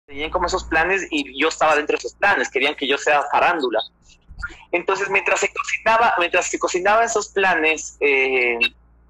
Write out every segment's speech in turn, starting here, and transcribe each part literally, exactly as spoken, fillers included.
tenían como esos planes y yo estaba dentro de esos planes, querían que yo sea farándula. Entonces, mientras se cocinaba, mientras se cocinaba esos planes, eh,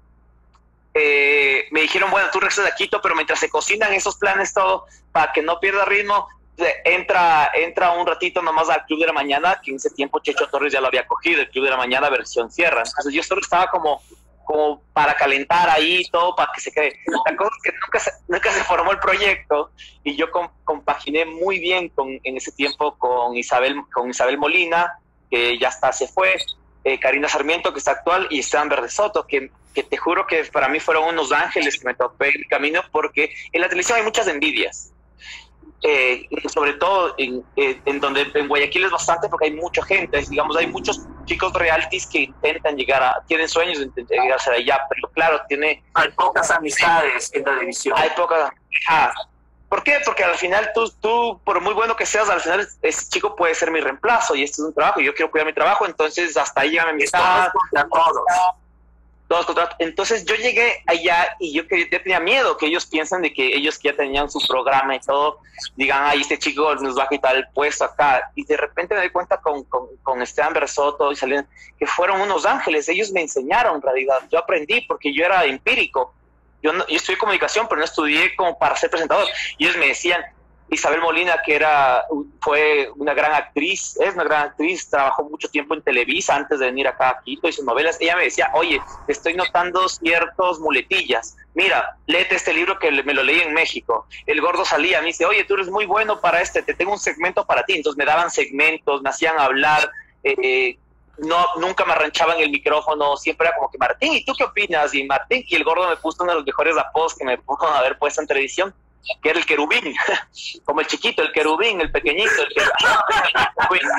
eh, me dijeron, bueno, tú regresas a Quito, pero mientras se cocinan esos planes todo, para que no pierda ritmo, entra, entra un ratito nomás al Club de la Mañana, que en ese tiempo Checho Torres ya lo había cogido, el Club de la Mañana versión Sierra. Entonces yo solo estaba como, como para calentar ahí todo, para que se quede. La cosa es que nunca se, nunca se formó el proyecto y yo com, compaginé muy bien con, en ese tiempo con Isabel, con Isabel Molina, que ya está, se fue, eh, Karina Sarmiento, que está actual, y Esteban Verde Soto, que, que te juro que para mí fueron unos ángeles que me topé en el camino, porque en la televisión hay muchas envidias. Eh, sobre todo en, eh, en donde en Guayaquil es bastante porque hay mucha gente, digamos, hay muchos chicos realities que intentan llegar a, tienen sueños de intentar llegar a ser allá, pero claro, tiene... Hay pocas amistades en la televisión. Hay pocas... Ah, ¿por qué? Porque al final tú, tú, por muy bueno que seas, al final ese chico puede ser mi reemplazo y este es un trabajo y yo quiero cuidar mi trabajo, entonces hasta ahí llega mi amistad. Todos. Todos contratos. Entonces yo llegué allá y yo, que, yo tenía miedo que ellos piensan de que ellos que ya tenían su programa y todo, digan, ay, este chico nos va a quitar el puesto acá. Y de repente me doy cuenta con, con, con Esteban Bersoto y salieron, que fueron unos ángeles. Ellos me enseñaron en realidad. Yo aprendí porque yo era empírico. Yo, no, yo estudié comunicación, pero no estudié como para ser presentador. Y ellos me decían, Isabel Molina, que era, fue una gran actriz, es una gran actriz, trabajó mucho tiempo en Televisa antes de venir acá a Quito, hizo novelas. Ella me decía, oye, estoy notando ciertos muletillas. Mira, léete este libro que me lo leí en México. El gordo salía, me dice, oye, tú eres muy bueno para este, te tengo un segmento para ti. Entonces me daban segmentos, me hacían hablar, eh, no, nunca me arranchaban el micrófono, siempre era como que, Martín, ¿y tú qué opinas? Y Martín, y el gordo me puso uno de los mejores apodos que me pudo haber puesto en televisión, que era el querubín, como el chiquito, el querubín, el pequeñito, el querubín.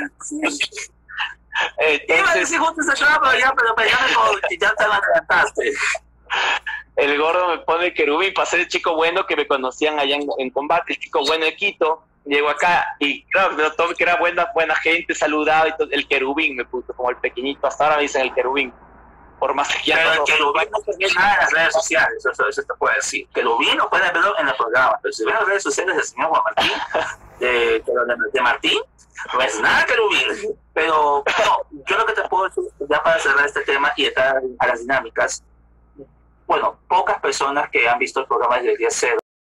Entonces, iba a decir justo esa chava, pero ya, pero ya me ya te la adelantaste. El gordo me pone querubín para ser el chico bueno que me conocían allá en, en combate, el chico bueno de Quito. Llego acá y claro, me notó que era buena, buena gente, saludaba y todo. El querubín me puso como el pequeñito, hasta ahora me dicen el querubín. Por más que ya pero no, que lo vi no puede nada en las redes sociales, eso, eso te puede decir. Que lo vi no puede verlo en el programa, pero si ven las redes sociales del señor Juan Martín, de, de, de Martín, no es nada que lo vi. Pero no, yo lo que te puedo decir, ya para cerrar este tema y entrar a las dinámicas, bueno, pocas personas que han visto el programa desde el día cero